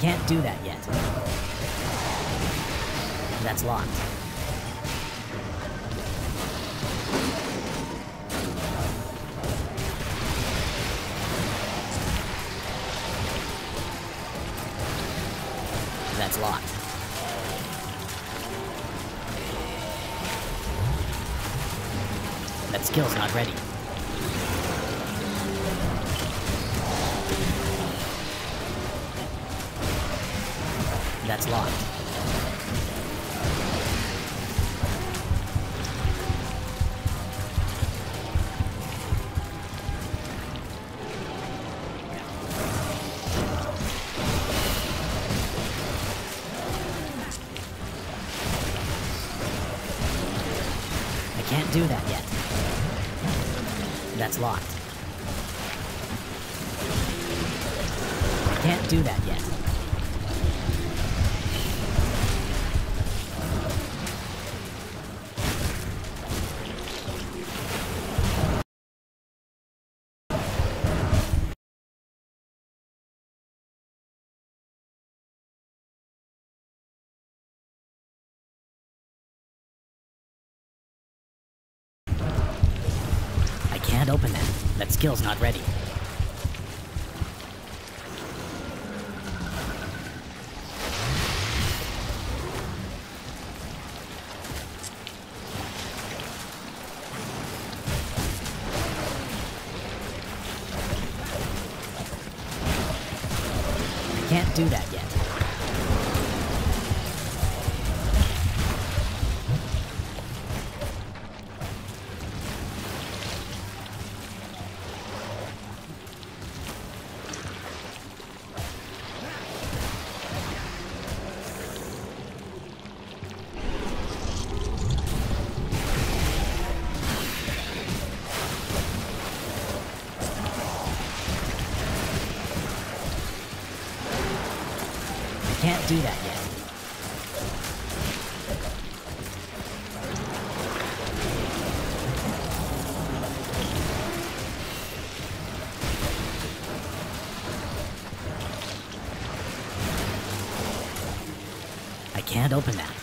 Can't do that yet. That's locked. That's locked. That skill's not ready. That's locked. I can't do that yet. That's locked. I can't do that yet. Can't open that. That skill's not ready. I can't do that yet. Can't do that yet. I can't open that.